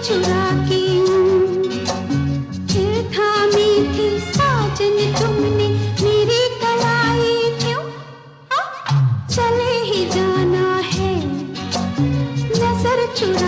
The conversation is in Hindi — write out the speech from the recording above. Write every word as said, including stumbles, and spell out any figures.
चुरा के फिर थामी थी साजन तुमने मेरी कलाई क्यों? चले ही जाना है नजर चुरा